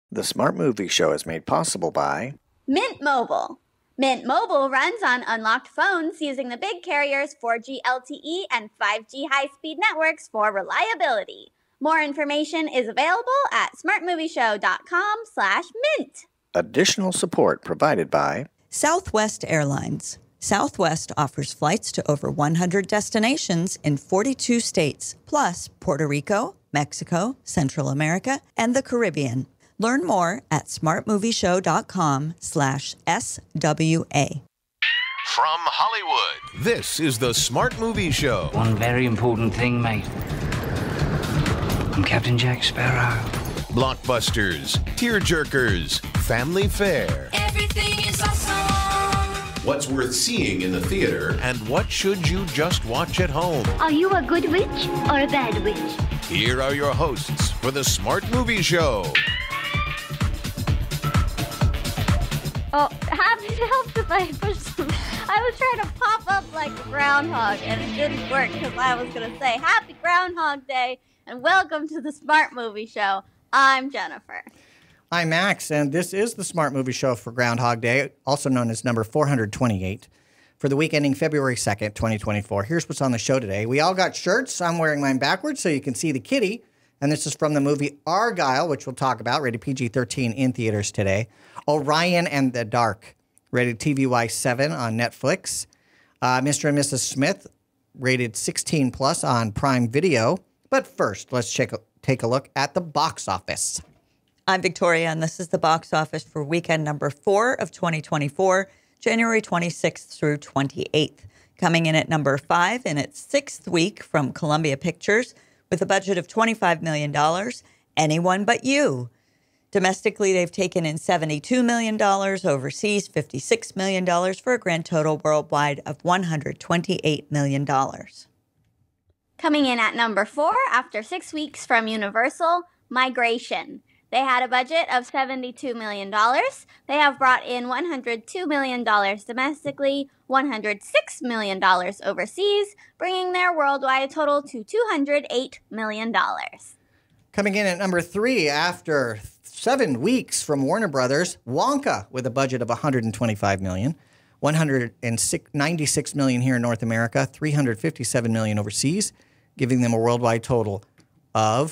The Smart Movie Show is made possible by Mint Mobile. Mint Mobile runs on unlocked phones using the big carriers 4G LTE and 5G high-speed networks for reliability. More information is available at smartmovieshow.com/mint. additional support provided by Southwest Airlines. Southwest offers flights to over 100 destinations in 42 states, plus Puerto Rico, Mexico, Central America, and the Caribbean. Learn more at smartmovieshow.com/SWA. From Hollywood, this is the Smart Movie Show. One very important thing, mate. I'm Captain Jack Sparrow. Blockbusters, tearjerkers, family fare. Everything is awesome. What's worth seeing in the theater, and what should you just watch at home? Are you a good witch or a bad witch? Here are your hosts for the Smart Movie Show. Oh, it helps if I push some. I was trying to pop up like a groundhog, and it didn't work because I was going to say Happy Groundhog Day and welcome to the Smart Movie Show. I'm Jennifer. I'm Max, and this is the Smart Movie Show for Groundhog Day, also known as number 428, for the week ending February 2nd, 2024. Here's what's on the show today. We all got shirts. I'm wearing mine backwards so you can see the kitty. And this is from the movie Argylle, which we'll talk about, rated PG-13 in theaters today. Orion and the Dark, rated TVY7 on Netflix. Mr. and Mrs. Smith, rated 16 plus on Prime Video. But first, let's take a look at the box office. I'm Victoria, and this is the box office for weekend number 4 of 2024, January 26th through 28th. Coming in at number 5 in its 6th week from Columbia Pictures, with a budget of $25 million, Anyone But You. Domestically, they've taken in $72 million, overseas $56 million, for a grand total worldwide of $128 million. Coming in at number 4 after 6 weeks from Universal, Migration. They had a budget of $72 million. They have brought in $102 million domestically, $106 million overseas, bringing their worldwide total to $208 million. Coming in at number 3 after 7 weeks from Warner Brothers, Wonka, with a budget of $125 million, $196 million here in North America, $357 million overseas, giving them a worldwide total of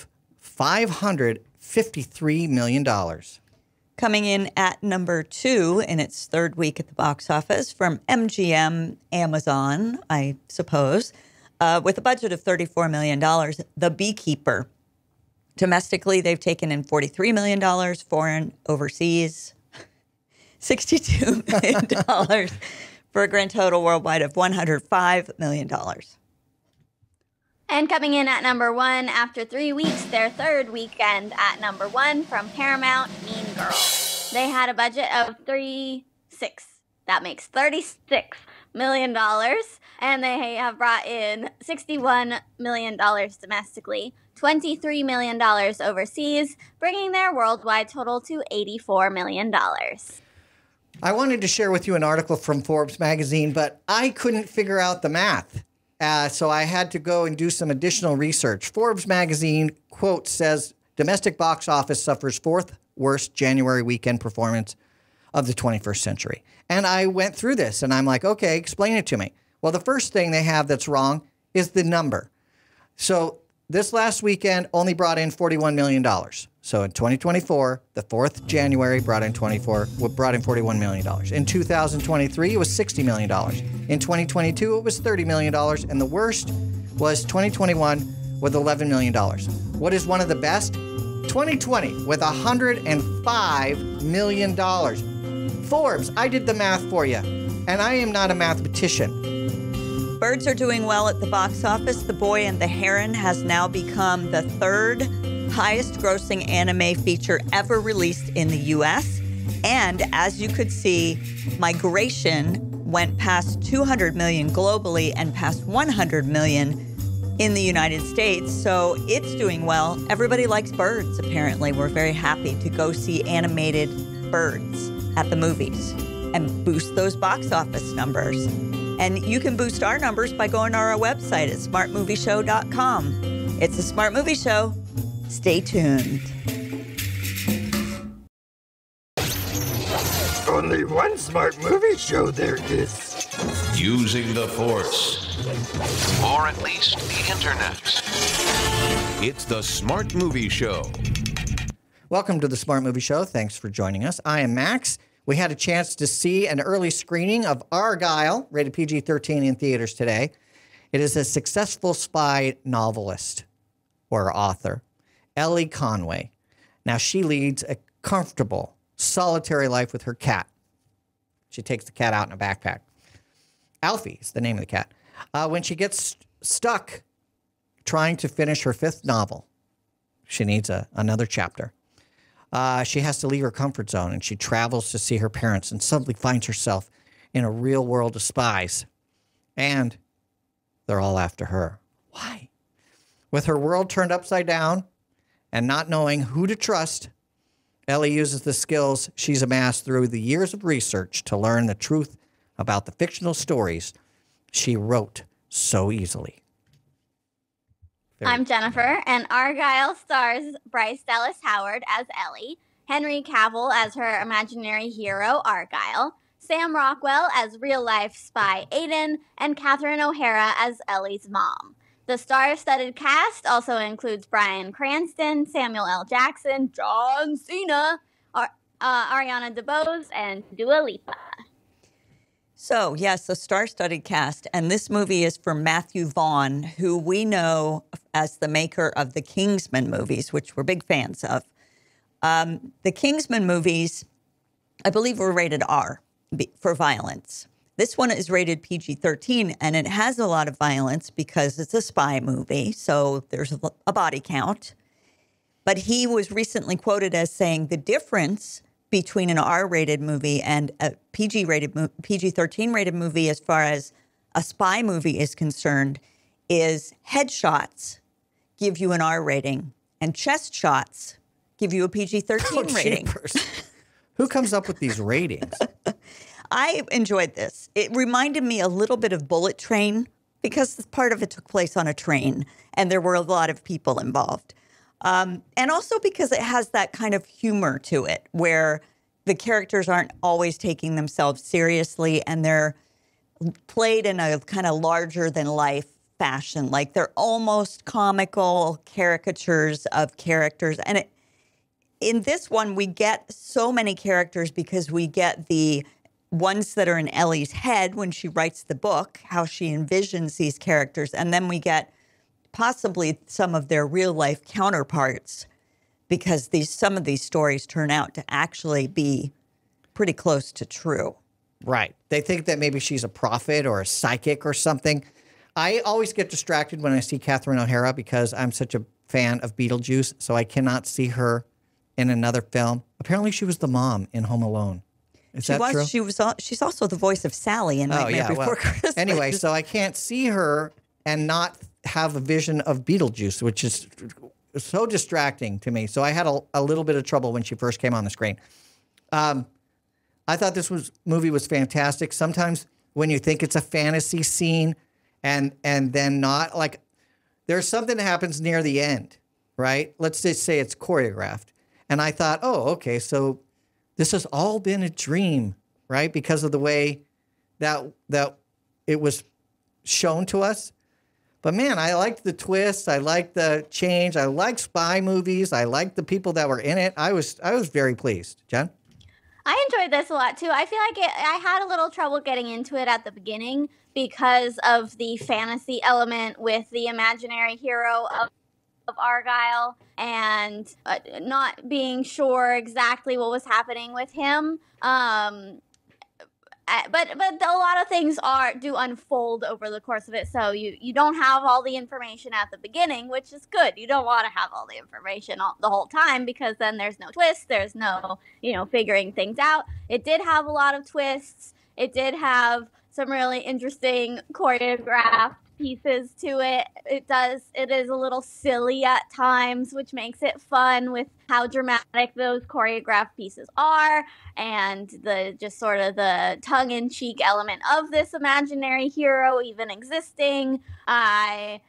$553 million. Coming in at number 2 in its 3rd week at the box office from MGM, Amazon, I suppose, with a budget of $34 million, The Beekeeper. Domestically, they've taken in $43 million, foreign, overseas, $62 million, for a grand total worldwide of $105 million. And coming in at number 1 after 3 weeks, their 3rd weekend at number 1 from Paramount, Mean Girls. They had a budget of $36 million, and they have brought in $61 million domestically, $23 million overseas, bringing their worldwide total to $84 million. I wanted to share with you an article from Forbes magazine, but I couldn't figure out the math. So I had to go and do some additional research. Forbes magazine, quote, says, domestic box office suffers 4th worst January weekend performance of the 21st century. And I went through this, and I'm like, okay, explain it to me. Well, the first thing they have that's wrong is the number. So this last weekend only brought in $41 million. So in 2024, the 4th January brought in $41 million. In 2023, it was $60 million. In 2022, it was $30 million. And the worst was 2021 with $11 million. What is one of the best? 2020 with $105 million. Forbes, I did the math for you. And I am not a mathematician. Birds are doing well at the box office. The Boy and the Heron has now become the 3rd highest grossing anime feature ever released in the U.S. And as you could see, Migration went past 200 million globally and past 100 million in the United States. So it's doing well. Everybody likes birds, apparently. We're very happy to go see animated birds at the movies and boost those box office numbers. And you can boost our numbers by going to our website at smartmovieshow.com. It's a Smart Movie Show. Stay tuned. Only one smart movie show there is. Using the Force. Or at least the internet. It's the Smart Movie Show. Welcome to the Smart Movie Show. Thanks for joining us. I am Max. We had a chance to see an early screening of Argylle, rated PG-13 in theaters today. It is a successful spy novelist or author, Ellie Conway. Now, she leads a comfortable, solitary life with her cat. She takes the cat out in a backpack. Alfie is the name of the cat. When she gets stuck trying to finish her 5th novel, she needs another chapter. She has to leave her comfort zone, and she travels to see her parents and suddenly finds herself in a real world of spies. And they're all after her. Why? With her world turned upside down and not knowing who to trust, Ellie uses the skills she's amassed through the years of research to learn the truth about the fictional stories she wrote so easily. I'm Jennifer, and Argylle stars Bryce Dallas Howard as Ellie, Henry Cavill as her imaginary hero, Argylle, Sam Rockwell as real-life spy Aiden, and Catherine O'Hara as Ellie's mom. The star-studded cast also includes Bryan Cranston, Samuel L. Jackson, John Cena, Ariana DeBose, and Dua Lipa. So, yes, a star-studded cast, and this movie is from Matthew Vaughn, who we know as the maker of the Kingsman movies, which we're big fans of. The Kingsman movies, I believe, were rated R for violence. This one is rated PG-13, and it has a lot of violence because it's a spy movie, so there's a body count. But he was recently quoted as saying the difference between an R-rated movie and a PG-13 rated movie as far as a spy movie is concerned is headshots give you an R rating and chest shots give you a PG-13 rating. Jeepers. Who comes up with these ratings? I enjoyed this. It reminded me a little bit of Bullet Train because part of it took place on a train and there were a lot of people involved. And also because it has that kind of humor to it where the characters aren't always taking themselves seriously and they're played in a kind of larger than life fashion. Like they're almost comical caricatures of characters. And in this one, we get so many characters because we get the ones that are in Ellie's head when she writes the book, how she envisions these characters. And then we get possibly some of their real life counterparts because some of these stories turn out to actually be pretty close to true. Right. They think that maybe she's a prophet or a psychic or something. I always get distracted when I see Catherine O'Hara because I'm such a fan of Beetlejuice, so I cannot see her in another film. Apparently she was the mom in Home Alone. Is that true? She's also the voice of Sally in Nightmare Before Christmas. Anyway, so I can't see her and not have a vision of Beetlejuice, which is so distracting to me. So I had a little bit of trouble when she first came on the screen. I thought this movie was fantastic. Sometimes when you think it's a fantasy scene and then not, like there's something that happens near the end, right? Let's just say it's choreographed. And I thought, oh, okay, so this has all been a dream, right? Because of the way that it was shown to us. But man, I liked the twist. I liked the change. I like spy movies. I liked the people that were in it. I was very pleased. Jen? I enjoyed this a lot too. I feel like I had a little trouble getting into it at the beginning because of the fantasy element with the imaginary hero of Argylle and not being sure exactly what was happening with him. But a lot of things do unfold over the course of it, so you don't have all the information at the beginning, which is good. You don't want to have all the information the whole time because then there's no twist, there's no figuring things out. It did have a lot of twists. It did have some really interesting choreographed pieces to it. It is a little silly at times, which makes it fun with how dramatic those choreographed pieces are and the just sort of the tongue-in-cheek element of this imaginary hero even existing. I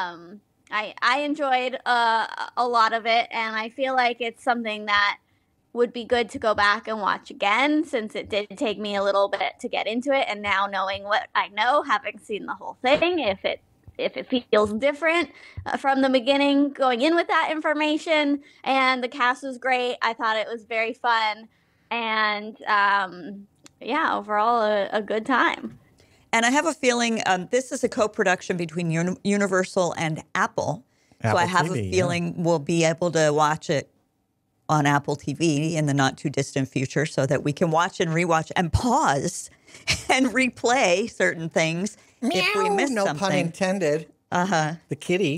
enjoyed a lot of it, and I feel like it's something that would be good to go back and watch again, since it did take me a little bit to get into it. And now knowing what I know, having seen the whole thing, if it feels different from the beginning, going in with that information. And the cast was great. I thought it was very fun. And yeah, overall a good time. And I have a feeling this is a co-production between Universal and Apple. So I have a feeling we'll be able to watch it on Apple TV in the not too distant future, so that we can watch and rewatch and pause and replay certain things if we miss something. No pun intended. The kitty.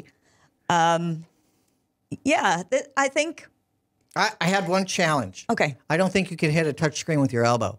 Yeah, I think. I had one challenge. Okay. I don't think you can hit a touch screen with your elbow.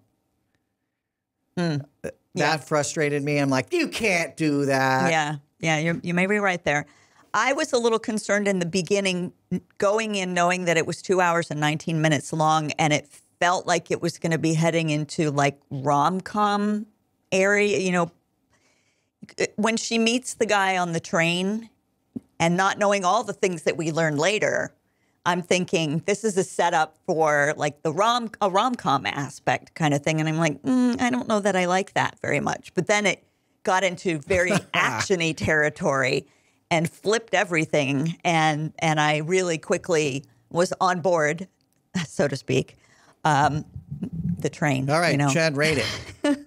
That frustrated me. I'm like, you can't do that. Yeah, you may be right there. I was a little concerned in the beginning, going in knowing that it was 2 hours and 19 minutes long, and it felt like it was going to be heading into like rom-com area. You know, when she meets the guy on the train and not knowing all the things that we learn later, I'm thinking this is a setup for like a rom-com aspect kind of thing. And I'm like, I don't know that I like that very much. But then it got into very action-y territory and flipped everything. And I really quickly was on board, so to speak, the train. All right, you know? Chad, rate it.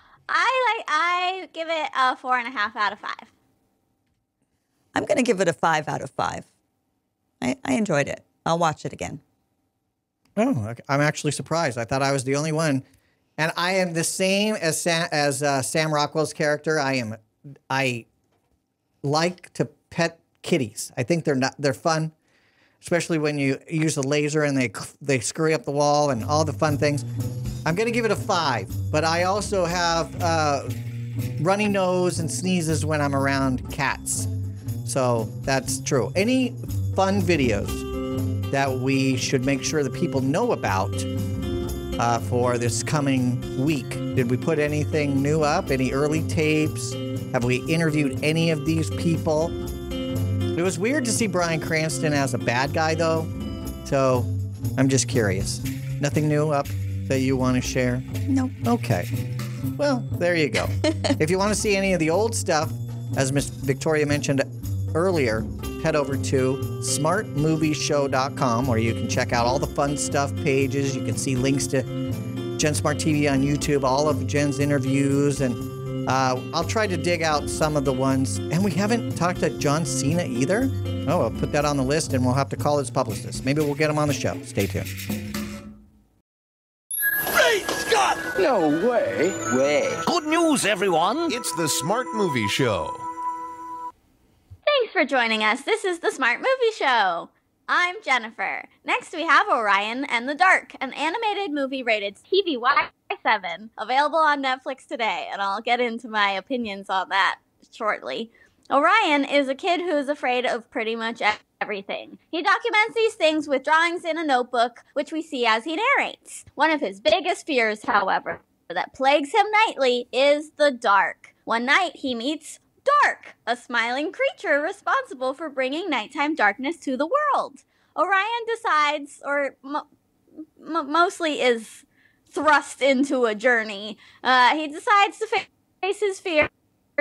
I give it a 4.5 out of 5. I'm going to give it a 5 out of 5. I enjoyed it. I'll watch it again. Oh, I'm actually surprised. I thought I was the only one. And I am the same as Sam Rockwell's character. I like to pet kitties. I think they're fun, especially when you use a laser and they scurry up the wall and all the fun things. I'm going to give it a 5, but I also have runny nose and sneezes when I'm around cats. So that's true. Any fun videos that we should make sure that people know about for this coming week? Did we put anything new up? Any early tapes? Have we interviewed any of these people? It was weird to see Bryan Cranston as a bad guy, though. So I'm just curious. Nothing new up that you want to share? No. Okay. Well, there you go. If you want to see any of the old stuff, as Miss Victoria mentioned earlier, head over to smartmovieshow.com, where you can check out all the fun stuff pages. You can see links to Jen Smart TV on YouTube, all of Jen's interviews, and I'll try to dig out some of the ones. And we haven't talked to John Cena either. Oh, I'll put that on the list, and we'll have to call his publicist. Maybe we'll get him on the show. Stay tuned. Great Scott! No way. Good news, everyone! It's the Smart Movie Show. Thanks for joining us. This is the Smart Movie Show. I'm Jennifer. Next we have Orion and the Dark, an animated movie rated TVY7, available on Netflix today, and I'll get into my opinions on that shortly. Orion is a kid who is afraid of pretty much everything. He documents these things with drawings in a notebook, which we see as he narrates. One of his biggest fears, however, that plagues him nightly is the dark. One night he meets Dark, a smiling creature responsible for bringing nighttime darkness to the world. Orion decides, or mostly is thrust into a journey. He decides to face his fears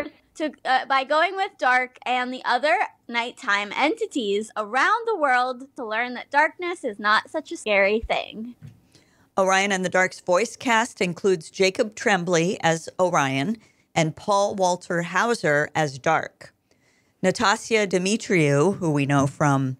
by going with Dark and the other nighttime entities around the world to learn that darkness is not such a scary thing. Orion and the Dark's voice cast includes Jacob Tremblay as Orion and Paul Walter Hauser as Dark. Natasha Demetriou, who we know from...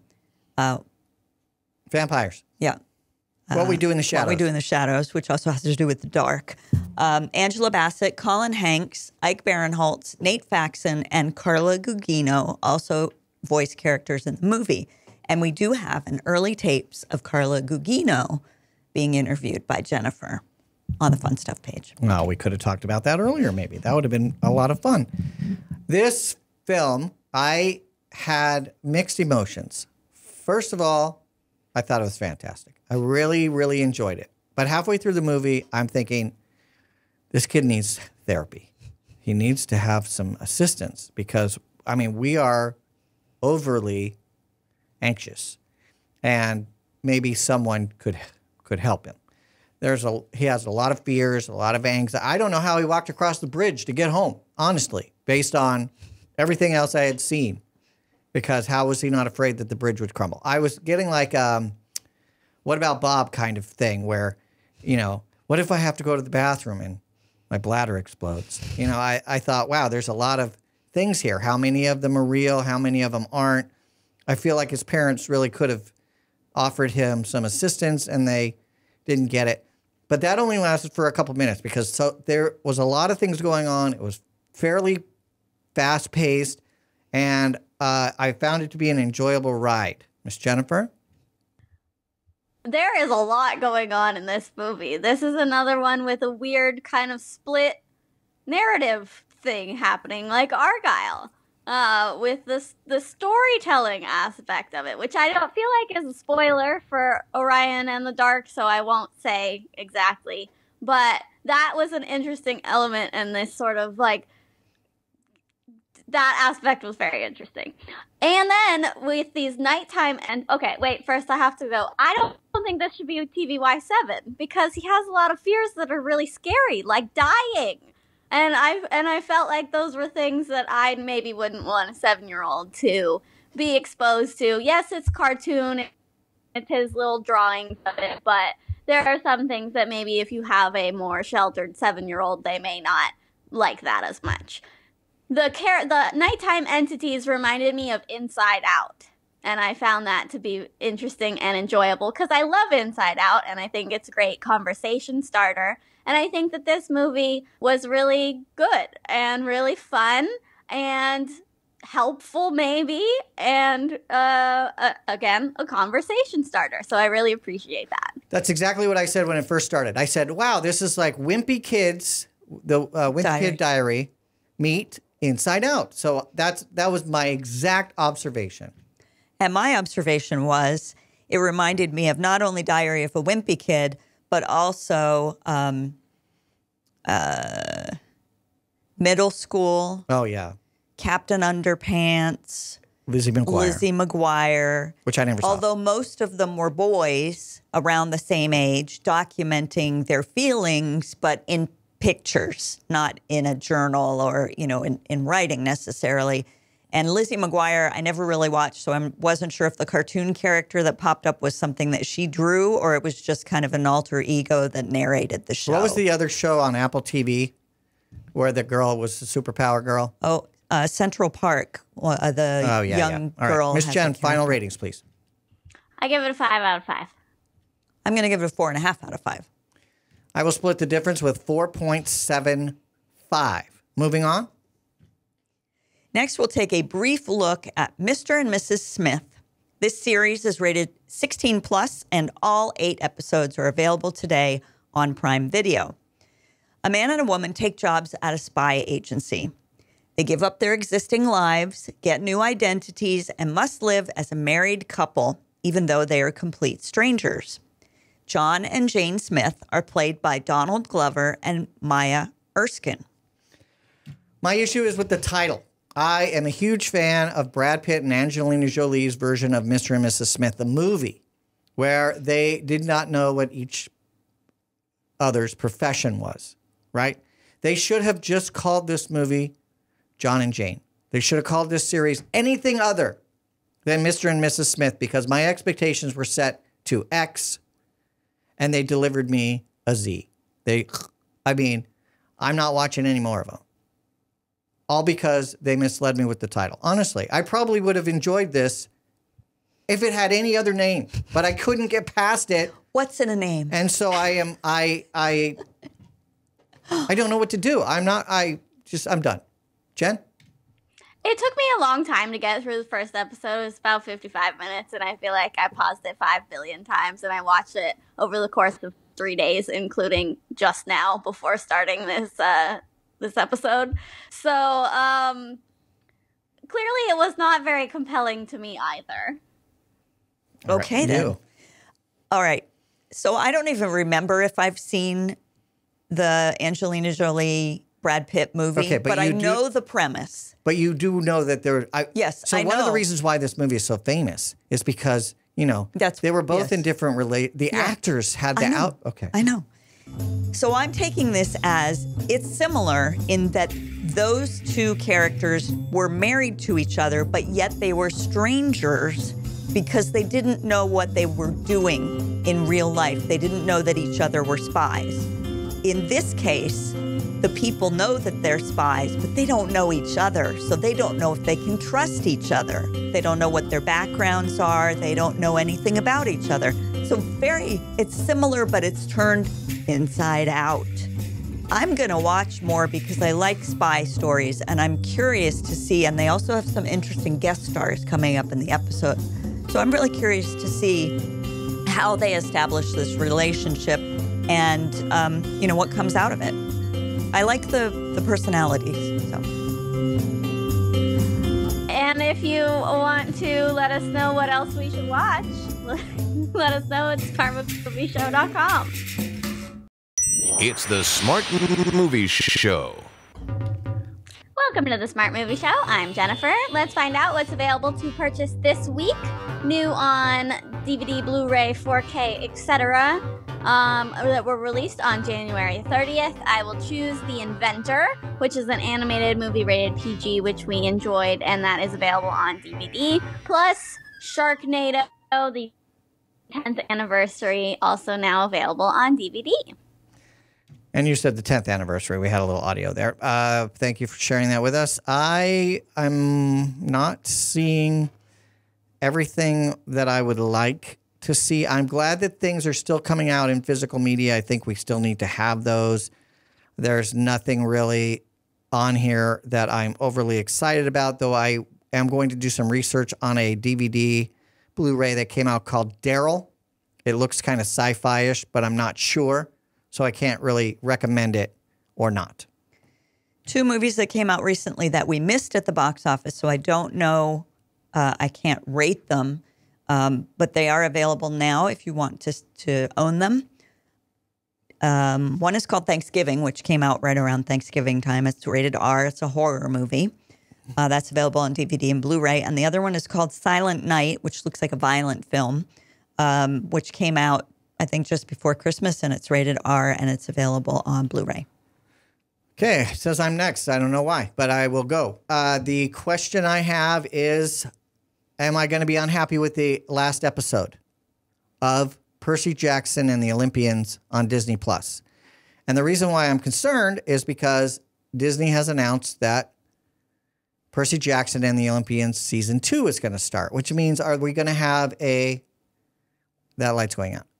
Vampires. Yeah. What We Do in the Shadows. What We Do in the Shadows, which also has to do with the dark. Angela Bassett, Colin Hanks, Ike Barinholtz, Nate Faxon, and Carla Gugino, also voice characters in the movie. And we do have an early tapes of Carla Gugino being interviewed by Jennifer on the Fun Stuff page. Well, we could have talked about that earlier, maybe. That would have been a lot of fun. This film, I had mixed emotions. First of all, I thought it was fantastic. I really, really enjoyed it. But halfway through the movie, I'm thinking, this kid needs therapy. He needs to have some assistance because, I mean, we are overly anxious. And maybe someone could could help him. He has a lot of fears, a lot of anxiety. I don't know how he walked across the bridge to get home, honestly, based on everything else I had seen. Because how was he not afraid that the bridge would crumble? I was getting like, what about Bob kind of thing where, what if I have to go to the bathroom and my bladder explodes? I thought, wow, there's a lot of things here. How many of them are real? How many of them aren't? I feel like his parents really could have offered him some assistance and they didn't get it. But that only lasted for a couple minutes because there was a lot of things going on. It was fairly fast-paced, and I found it to be an enjoyable ride. Miss Jennifer? There is a lot going on in this movie. This is another one with a weird kind of split narrative thing happening, like Argylle, with the storytelling aspect of it, which I don't feel like is a spoiler for Orion and the Dark, so I won't say exactly. But that was an interesting element in this sort of like, that aspect was very interesting. And then with these nighttime okay, wait, first I have to go. I don't think this should be a TVY7 because he has a lot of fears that are really scary, like dying. And I felt like those were things that I maybe wouldn't want a 7-year-old to be exposed to. Yes, it's cartoon, it's his little drawings of it, but there are some things that maybe if you have a more sheltered 7-year-old, they may not like that as much. The nighttime entities reminded me of Inside Out, and I found that to be interesting and enjoyable because I love Inside Out, and I think it's a great conversation starter, and I think that this movie was really good and really fun and helpful maybe, and again, a conversation starter, so I really appreciate that. That's exactly what I said when it first started. I said, wow, this is like Wimpy Kids, the Wimpy Kid Diary meet Inside Out. So that was my exact observation. And my observation was it reminded me of not only Diary of a Wimpy Kid, but also middle school. Oh, yeah. Captain Underpants. Lizzie McGuire. Which I never saw. Although most of them were boys around the same age, documenting their feelings, but in pictures, not in a journal or, in writing necessarily. And Lizzie McGuire, I never really watched, so I wasn't sure if the cartoon character that popped up was something that she drew or it was just kind of an alter ego that narrated the show. What was the other show on Apple TV where the girl was the superpower girl? Oh, Central Park, the young girl. Right. Miss Jen, final ratings, please. I give it a 5 out of 5. I'm going to give it a 4.5 out of 5. I will split the difference with 4.75. Moving on. Next, we'll take a brief look at Mr. and Mrs. Smith. This series is rated 16 plus, and all 8 episodes are available today on Prime Video. A man and a woman take jobs at a spy agency. They give up their existing lives, get new identities, and must live as a married couple, even though they are complete strangers. John and Jane Smith are played by Donald Glover and Maya Erskine. My issue is with the title. I am a huge fan of Brad Pitt and Angelina Jolie's version of Mr. and Mrs. Smith, the movie, where they did not know what each other's profession was, right? They should have just called this movie John and Jane. They should have called this series anything other than Mr. and Mrs. Smith because my expectations were set to X and they delivered me a Z. I'm not watching any more of them. All because they misled me with the title. Honestly, I probably would have enjoyed this if it had any other name, but I couldn't get past it. What's in a name? And so I don't know what to do. I'm done. Jen? It took me a long time to get through the first episode. It was about 55 minutes, and I feel like I paused it 5 billion times, and I watched it over the course of 3 days, including just now before starting this episode. So clearly it was not very compelling to me either. Okay, then. All right. So I don't even remember if I've seen the Angelina Jolie Brad Pitt movie, but I know the premise. But you do know that there... Yes, so I know. One of the reasons why this movie is so famous is because you know, they were both in different the actors had the okay. I know. So I'm taking this as it's similar in that those two characters were married to each other, but yet they were strangers because they didn't know what they were doing in real life. They didn't know that each other were spies. In this case, the people know that they're spies, but they don't know each other. So they don't know if they can trust each other. They don't know what their backgrounds are. They don't know anything about each other. So it's similar, but it's turned inside out. I'm going to watch more because I like spy stories and I'm curious to see, and they also have some interesting guest stars coming up in the episode. So I'm really curious to see how they establish this relationship and, what comes out of it. I like the personalities. So. And if you want to let us know what else we should watch, let us know at smartmovieshow.com. It's the Smart Movie Show. Welcome to the Smart Movie Show. I'm Jennifer. Let's find out what's available to purchase this week. New on DVD, Blu-ray, 4K, etc. That were released on January 30th. I will choose The Inventor, which is an animated movie rated PG, which we enjoyed, and that is available on DVD. Plus, Sharknado, the 10th anniversary, also now available on DVD. And you said the 10th anniversary. We had a little audio there. Thank you for sharing that with us. I'm not seeing everything that I would like to see. I'm glad that things are still coming out in physical media. I think we still need to have those. There's nothing really on here that I'm overly excited about, though I am going to do some research on a DVD Blu-ray that came out called Daryl. It looks kind of sci-fi-ish, but I'm not sure. So I can't really recommend it or not. Two movies that came out recently that we missed at the box office, so I don't know. I can't rate them, but they are available now if you want to own them. One is called Thanksgiving, which came out right around Thanksgiving time. It's rated R. It's a horror movie. That's available on DVD and Blu-ray. And the other one is called Silent Night, which looks like a violent film, which came out I think just before Christmas, and it's rated R, and it's available on Blu-ray. Okay, it says I'm next. I don't know why, but I will go. The question I have is, am I going to be unhappy with the last episode of Percy Jackson and the Olympians on Disney+? And the reason why I'm concerned is because Disney has announced that Percy Jackson and the Olympians Season 2 is going to start, which means are we going to have that light's going out.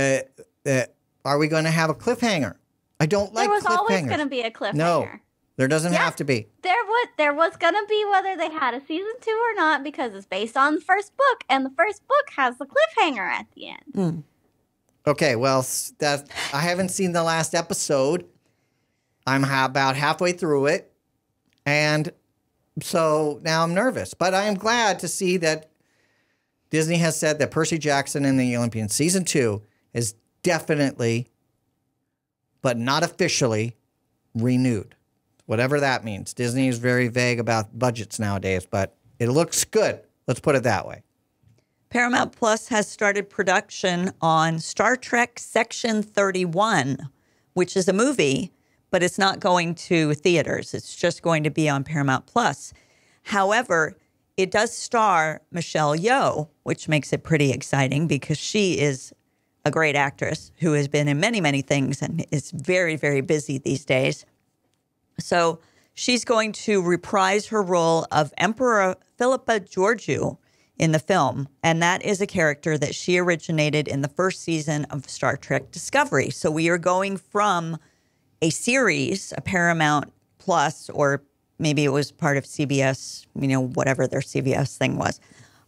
Are we going to have a cliffhanger? I don't like cliffhangers. There was always going to be a cliffhanger. No, there doesn't have to be. There was going to be whether they had a season 2 or not because it's based on the first book, and the first book has the cliffhanger at the end. Mm. Okay, well, I haven't seen the last episode. I'm about halfway through it, and so now I'm nervous. But I am glad to see that Disney has said that Percy Jackson and the Olympians Season 2 is definitely, but not officially, renewed. Whatever that means. Disney is very vague about budgets nowadays, but it looks good. Let's put it that way. Paramount Plus has started production on Star Trek Section 31, which is a movie, but it's not going to theaters. It's just going to be on Paramount Plus. However, it does star Michelle Yeoh, which makes it pretty exciting because she is a great actress who has been in many, many things and is very, very busy these days. So she's going to reprise her role of Emperor Philippa Georgiou in the film. And that is a character that she originated in the first season of Star Trek Discovery. So we are going from a series, a Paramount Plus, or maybe it was part of CBS, whatever their CBS thing was.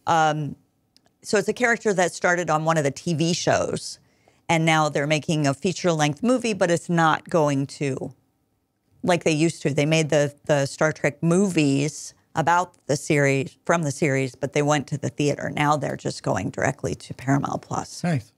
So it's a character that started on one of the TV shows, and now they're making a feature-length movie, but it's not going to, like they used to. They made the Star Trek movies about the series, from the series, but they went to the theater. Now they're just going directly to Paramount Plus. Nice.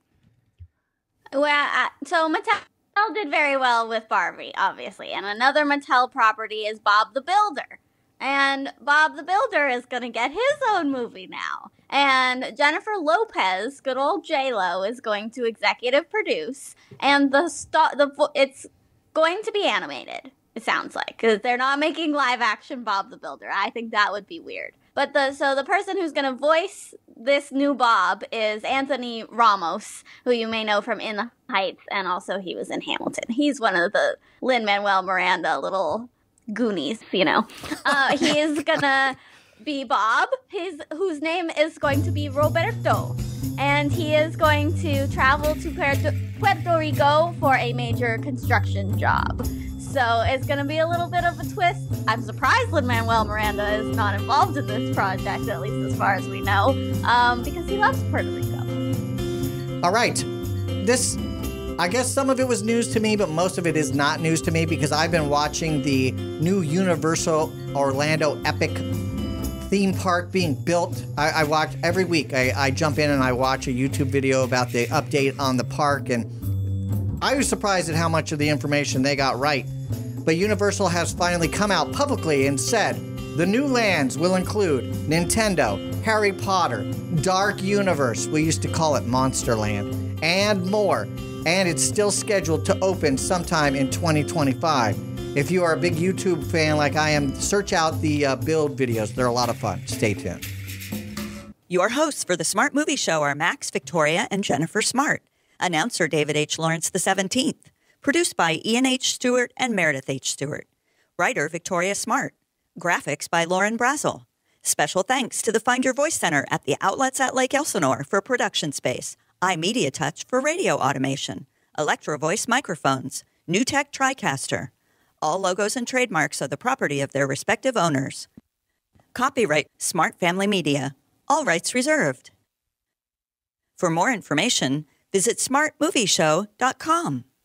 Well, so Mattel did very well with Barbie, obviously. And another Mattel property is Bob the Builder. And Bob the Builder is going to get his own movie now. And Jennifer Lopez, good old J-Lo, is going to executive produce. And it's going to be animated, it sounds like. Because they're not making live-action Bob the Builder. I think that would be weird. But the person who's going to voice this new Bob is Anthony Ramos, who you may know from In the Heights, and also he was in Hamilton. He's one of the Lin-Manuel Miranda little Goonies, He is going to be Bob, whose name is going to be Roberto. And he is going to travel to Puerto Rico for a major construction job. So it's going to be a little bit of a twist. I'm surprised Lin-Manuel Miranda is not involved in this project, at least as far as we know, because he loves Puerto Rico. All right. I guess some of it was news to me, but most of it is not news to me because I've been watching the new Universal Orlando Epic theme park being built. I watch every week. I jump in and I watch a YouTube video about the update on the park, and I was surprised at how much of the information they got right. But Universal has finally come out publicly and said the new lands will include Nintendo, Harry Potter, Dark Universe, we used to call it Monsterland, and more. And it's still scheduled to open sometime in 2025. If you are a big YouTube fan like I am, search out the build videos. They're a lot of fun. Stay tuned. Your hosts for the Smart Movie Show are Max, Victoria, and Jennifer Smart. Announcer David H. Lawrence XVII. Produced by Ian H. Stewart and Meredith H. Stewart. Writer Victoria Smart. Graphics by Lauren Brazel. Special thanks to the Find Your Voice Center at the Outlets at Lake Elsinore for production space. iMedia Touch for radio automation. Electro Voice microphones. NewTek TriCaster. All logos and trademarks are the property of their respective owners. Copyright Smart Family Media. All rights reserved. For more information, visit smartmovieshow.com.